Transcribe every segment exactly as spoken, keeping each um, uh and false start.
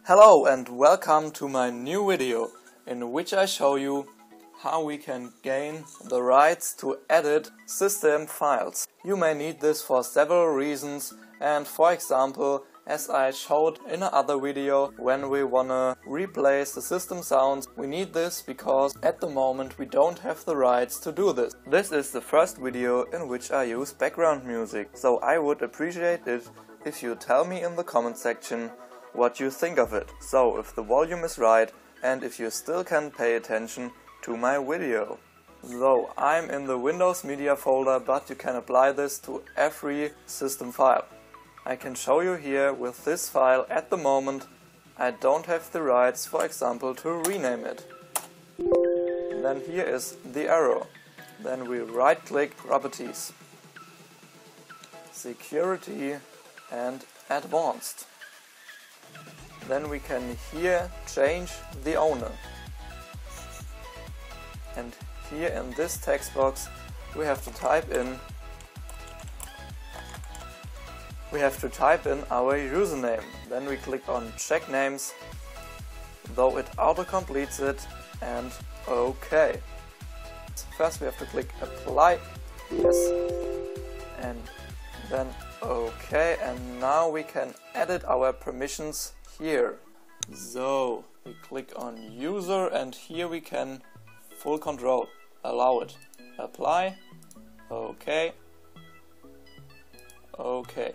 Hello and welcome to my new video in which I show you how we can gain the rights to edit system files. You may need this for several reasons, and for example, as I showed in another video, when we wanna replace the system sounds, we need this because at the moment we don't have the rights to do this. This is the first video in which I use background music, so I would appreciate it if you tell me in the comment section what you think of it. So if the volume is right and if you still can pay attention to my video. So I'm in the Windows Media folder, but you can apply this to every system file. I can show you here with this file at the moment I don't have the rights, for example, to rename it. Then here is the arrow. Then we right click Properties, Security and Advanced. Then we can here change the owner. And here in this text box we have to type in We have to type in our username. Then we click on Check Names, though it auto-completes it, and OK. First we have to click Apply, yes, and then OK, and now we can edit our permissions here. So we click on User, and here we can full control, allow it, apply, OK, OK.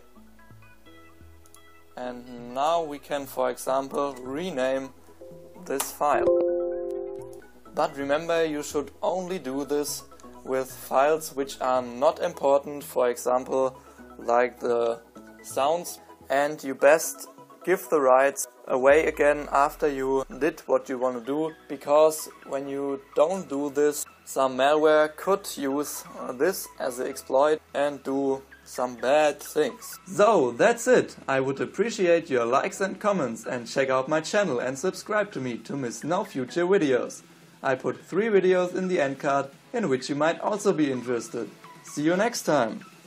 And now we can, for example, rename this file. But remember, you should only do this with files which are not important, for example, like the sounds, and you best give the rights away again after you did what you want to do, because when you don't do this, some malware could use this as an exploit and do some bad things. So that's it. I would appreciate your likes and comments, and check out my channel and subscribe to me to miss no future videos. I put three videos in the end card in which you might also be interested. See you next time.